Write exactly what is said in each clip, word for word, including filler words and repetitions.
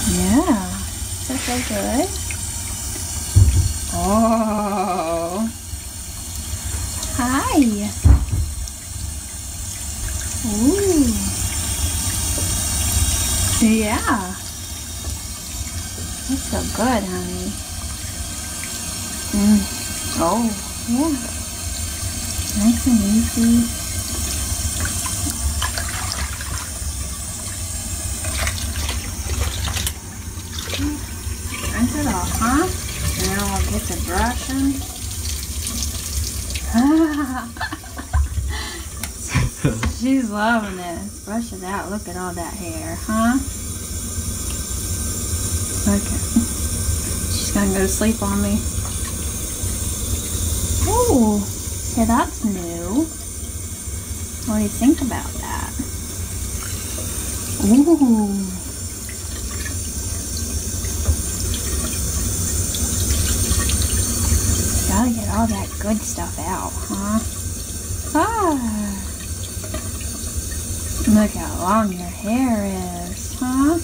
Yeah. Does that feel good? Oh. Hi. Ooh. Yeah. That's so good, honey. Mm. Oh, yeah. Nice and easy. Rinse it off, huh? And now I'll get the brushing. She's loving this. Brush it out. Look at all that hair, huh? Okay. She's gonna go to sleep on me. Oh, so that's new. What do you think about that? Ooh. Gotta get all that good stuff out, huh? Ah. Look how long your hair is, huh?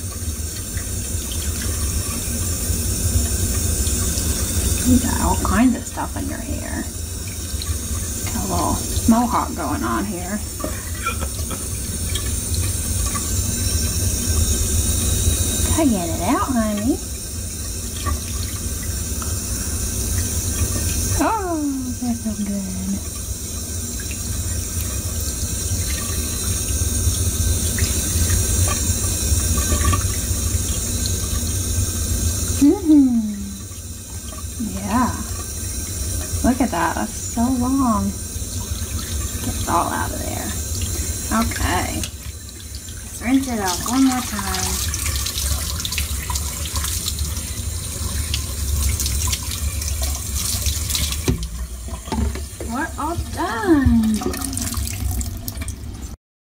You got all kinds of stuff in your hair. Got a little mohawk going on here. Gotta get it out, honey. Oh, that feels good. Mm-hmm. Yeah. Look at that. That's so long. Get it all out of there. Okay. Let's rinse it off one more time. We're all done.